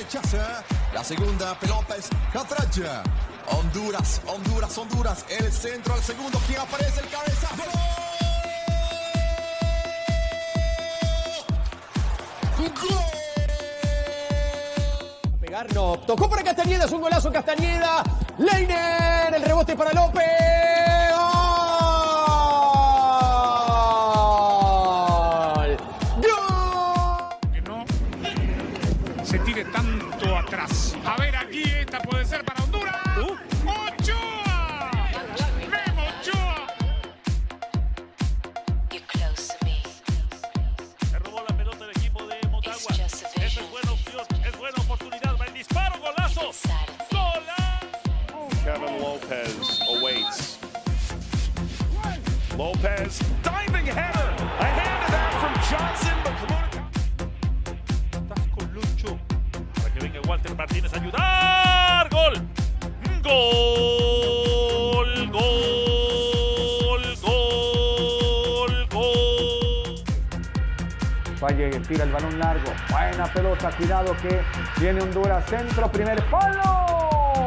rechaza. La segunda pelota es Catracha. Honduras. El centro al segundo. ¿Quién aparece? El cabezazo. ¡Gol! No, tocó para Castañeda, es un golazo Castañeda. Leiner, el rebote para López. ¡Gol! ¡Gol! Que no se tire tanto atrás. A ver, aquí esta puede ser para Honduras. ¡Ochoa! ¡Memo Ochoa! Se robó la pelota el equipo de Motagua. Esta es buena opción, es buena oportunidad. Va el disparo, golazo. Kevin Lopez awaits. Lopez, diving header. A hand to that from Johnson, but estás con Lucho. Para que venga Walter Martínez a ayudar. ¡Gol! ¡Gol! ¡Gol! ¡Gol! ¡Gol! Valle tira el balón largo. Buena pelota, cuidado que viene Honduras. Centro, primer palo.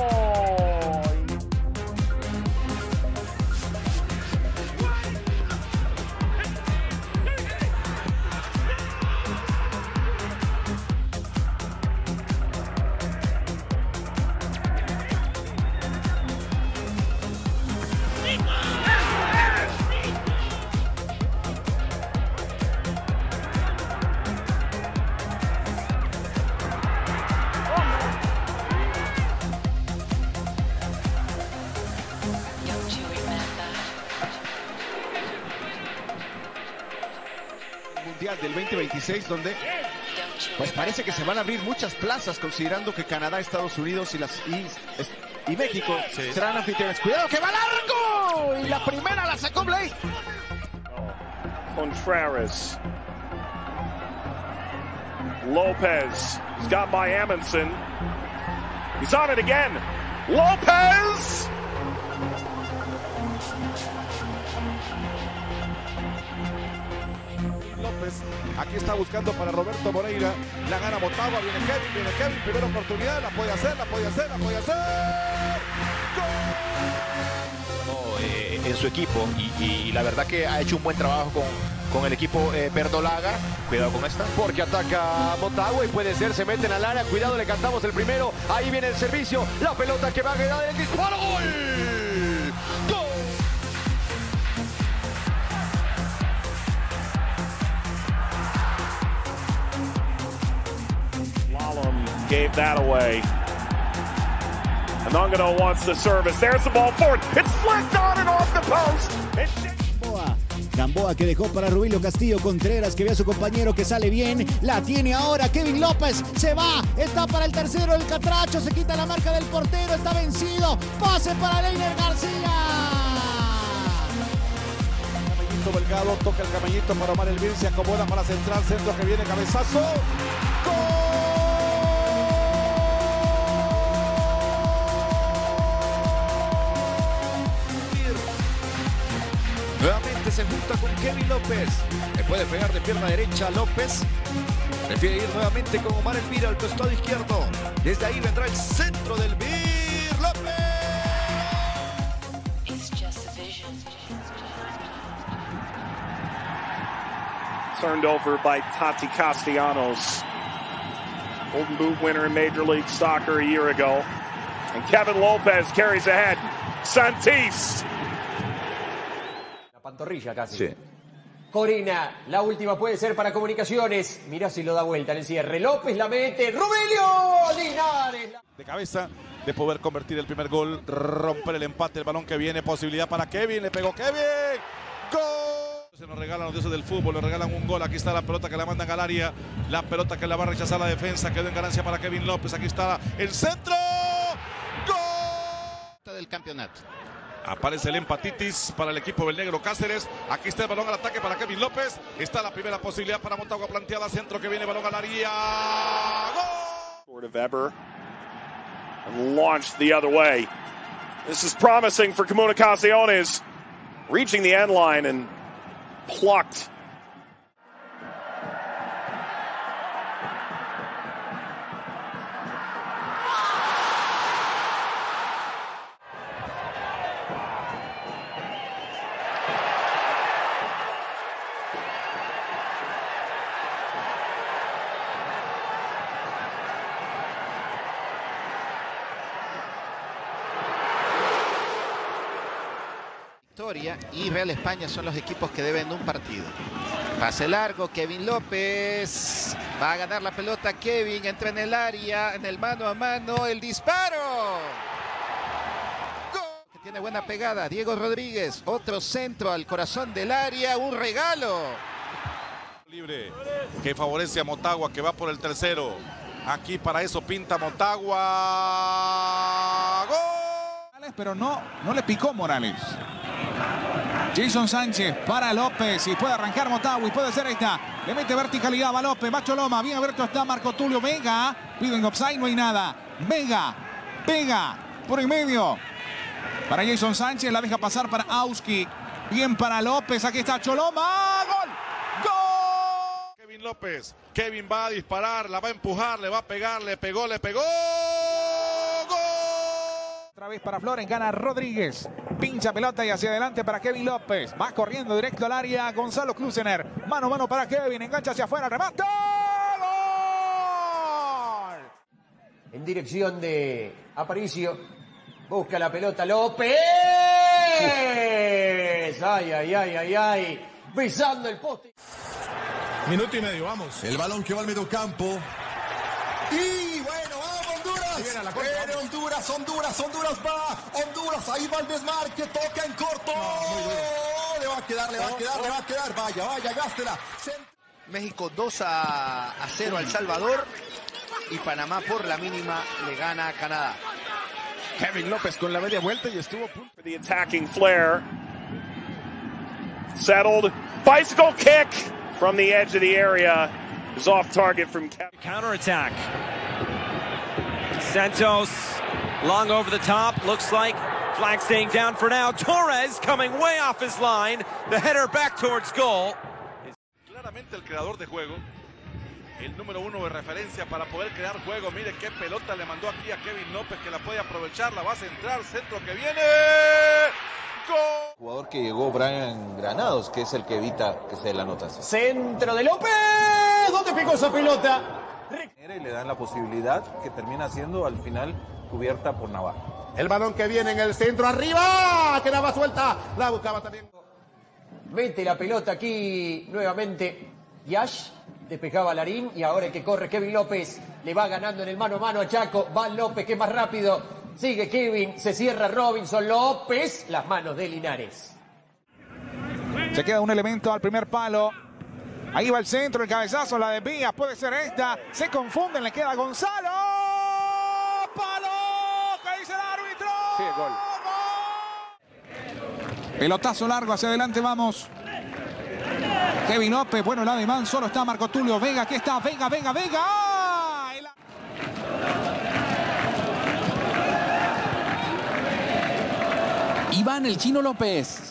Mundial del 2026, donde pues parece que se van a abrir muchas plazas, considerando que Canadá, Estados Unidos y México serán anfitriones. Cuidado que va largo, y la primera la sacó Blake. Contreras. Lopez. He's got by Amundsen. He's on it again. Lopez! López, aquí está buscando para Roberto Moreira, la gana Motagua, viene Kevin, primera oportunidad, la puede hacer. ¡Gol! En su equipo y la verdad que ha hecho un buen trabajo con el equipo verdolaga. Cuidado con esta. Porque ataca Motagua y puede ser, se meten al área. Cuidado, le cantamos el primero. Ahí viene el servicio. La pelota que va a quedar el disparo. ¡Gol! ¡Gol! Gave that away. Anongano wants the service. There's the ball forward. It's flicked on and off the post. Gamboa que dejó para Rubilio Castillo. Contreras que ve a su compañero que sale bien. La tiene ahora Kevin López. Se va. Está para el tercero el Catracho. Se quita la marca del portero. Está vencido. Pase para Leiner García. Camellito Delgado toca el camellito para Omar Elvir. Se acomoda para central. Centro que viene. Cabezazo. ¡Gol! Nuevamente se junta con Kevin López. Le puede pegar de pierna derecha López. Prefiere ir nuevamente con Omar Elvira al costado izquierdo. Desde ahí vendrá el centro del Elvir López. Turned over by Tati Castellanos. Golden Boot winner in Major League Soccer a year ago. And Kevin Lopez carries ahead. Santis. La pantorrilla casi. Sí. Corina, la última puede ser para Comunicaciones. Mira si lo da vuelta en el cierre. López la mete. Rubilio Linares. De cabeza, de poder convertir el primer gol, romper el empate, el balón que viene, posibilidad para Kevin, le pegó Kevin. ¡Gol! Se nos regalan los dioses del fútbol, nos regalan un gol. Aquí está la pelota que la mandan al área, la pelota que la va a rechazar la defensa, quedó en ganancia para Kevin López. Aquí está el centro. ¡Gol! Del campeonato. Aparece el empatitis para el equipo del Negro Cáceres. Aquí está el balón al ataque para Kevin López. Está la primera posibilidad para Motagua planteada. Centro que viene, balón al área. ¡Gol! Sort of Eber. And launched the other way. This is promising for Comunicaciones. Reaching the end line and plucked. eliminatoria y Real España son los equipos que deben un partido. Pase largo, Kevin López. Va a ganar la pelota Kevin, entra en el área, en el mano a mano, el disparo. ¡Gol! Tiene buena pegada, Diego Rodríguez. Otro centro al corazón del área, un regalo. Libre que favorece a Motagua, que va por el tercero. Aquí para eso pinta Motagua. ¡Gol! Pero no le picó Morales. Jason Sánchez para López y puede arrancar Motagua y puede ser esta. Le mete verticalidad a López, va Choloma, bien abierto está Marco Tulio Vega. Piden offside, no hay nada. Vega, pega por en medio. Para Jason Sánchez, la deja pasar para Auski. Bien para López, aquí está Choloma. ¡Gol! ¡Gol! Kevin López, Kevin va a disparar, la va a empujar, le va a pegar, le pegó, le pegó. Otra vez para Flores, gana Rodríguez. Pincha pelota y hacia adelante para Kevin López. Va corriendo directo al área Gonzalo Klusener. Mano a mano para Kevin, engancha hacia afuera, remate. ¡Gol! En dirección de Aparicio. Busca la pelota López. Ay, ay, ay, ay, ay. Pisando el poste. Minuto y medio, vamos. El balón que va al medio campo. Y bueno, vamos Honduras. Viene Honduras, va. Honduras, ahí va el desmarque, toca en corto. Le va a quedar. Vaya, gástela. México 2-0 al Salvador y Panamá por la mínima le gana a Canadá. Kevin López con la media vuelta y estuvo a punto. The attacking flare. Settled. Bicycle kick from the edge of the area. Is off target from counterattack. Santos long over the top. Looks like flag staying down for now. Torres coming way off his line. The header back towards goal. Claramente el creador de juego. El número 1 de referencia para poder crear juego. Mire qué pelota le mandó aquí a Kevin López, que la puede aprovechar, la va a centrar, centro que viene. ¡Gol! Jugador que llegó Brian Granados, que es el que evita que se dé la anotación. Centro de López. ¿Dónde picó esa pelota? Y le dan la posibilidad que termina siendo al final cubierta por Navarro. El balón que viene en el centro, arriba. Que Nava suelta. La buscaba también. Mete la pelota aquí nuevamente Yash. Despejaba Larín y ahora el que corre Kevin López. Le va ganando en el mano a mano a Chaco. Va López que es más rápido. Sigue Kevin. Se cierra Robinson López. Las manos de Linares. Se queda un elemento al primer palo. Ahí va el centro, el cabezazo, la desvía. Puede ser esta. Se confunden, le queda Gonzalo. ¡Palo! ¿Qué dice el árbitro? Sí, gol. Pelotazo largo, hacia adelante vamos. Kevin López, bueno el ademán, solo está Marco Tulio Vega, aquí está Vega. Iván el Chino López.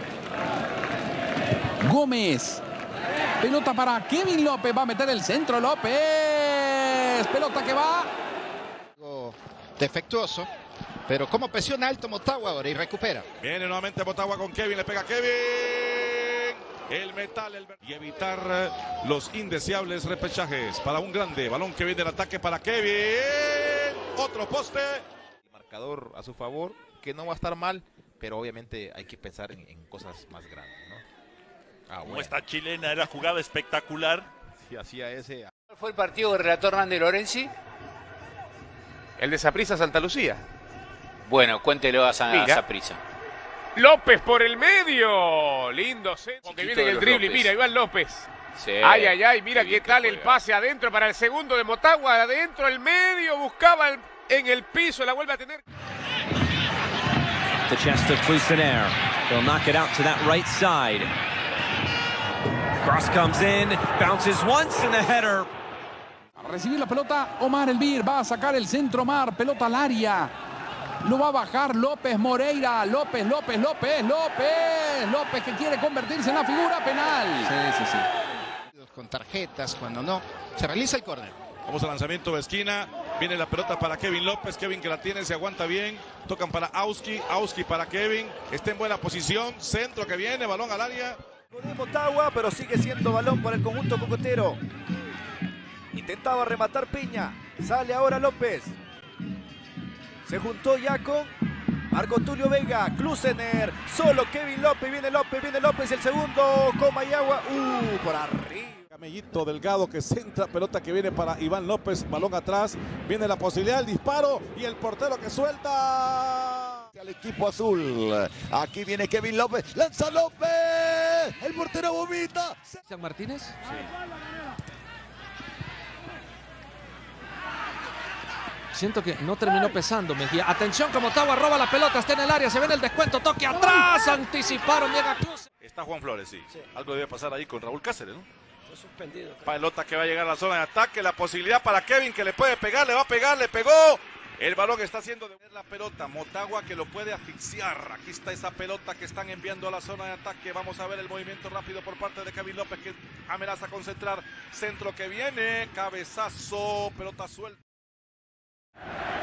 Gómez. Pelota para Kevin López, va a meter el centro López. Pelota que va. Defectuoso, pero como presiona alto Motagua ahora y recupera. Viene nuevamente Motagua con Kevin, le pega Kevin. El metal, y evitar los indeseables repechajes para un grande. Balón que viene del ataque para Kevin. Otro poste. Marcador a su favor, que no va a estar mal, pero obviamente hay que pensar en cosas más grandes, ¿no? Como esta chilena era jugada espectacular. Si hacía ese. ¿Cuál fue el partido del relator Randy Lorenzi? El de Saprissa Santa Lucía. Bueno, cuéntelo a Saprissa. López por el medio. Lindo centro. Que viene en el drible. Mira, Iván López. Sí. Ay. Mira qué tal el pase adentro para el segundo de Motagua. Adentro, el medio. Buscaba en el piso. La vuelve a tener. The chest of Klusener. They'll knock it out to that right side. Cross comes in. Bounces once and a header. A recibir la pelota Omar Elvir. Va a sacar el centro Omar. Pelota al área. Lo va a bajar López Moreira. López que quiere convertirse en la figura penal. Sí. Con tarjetas, cuando no. Se realiza el córner. Vamos al lanzamiento de esquina. Viene la pelota para Kevin López. Kevin que la tiene, se aguanta bien. Tocan para Auski. Auski para Kevin. Está en buena posición. Centro que viene, balón al área. De Motagua, pero sigue siendo balón para el conjunto cocotero. Intentaba rematar Piña. Sale ahora López. Se juntó ya con Marco Tulio Vega, Klusener, solo Kevin López, viene López, el segundo, Comayagua, por arriba. Camellito Delgado que centra, pelota que viene para Iván López, balón atrás, viene la posibilidad del disparo y el portero que suelta. Al equipo azul, aquí viene Kevin López, lanza López, el portero vomita. ¿San Martínez? Sí. Siento que no terminó pesando Mejía. Atención que Motagua roba la pelota, está en el área, se viene el descuento, toque atrás, anticiparon, llega Cruz. Está Juan Flores, sí. Algo debe pasar ahí con Raúl Cáceres, ¿no? Fue suspendido. Pelota que va a llegar a la zona de ataque, la posibilidad para Kevin que le puede pegar, le va a pegar, le pegó. El balón está haciendo de la pelota, Motagua que lo puede asfixiar. Aquí está esa pelota que están enviando a la zona de ataque. Vamos a ver el movimiento rápido por parte de Kevin López que amenaza con centrar. Centro que viene, cabezazo, pelota suelta.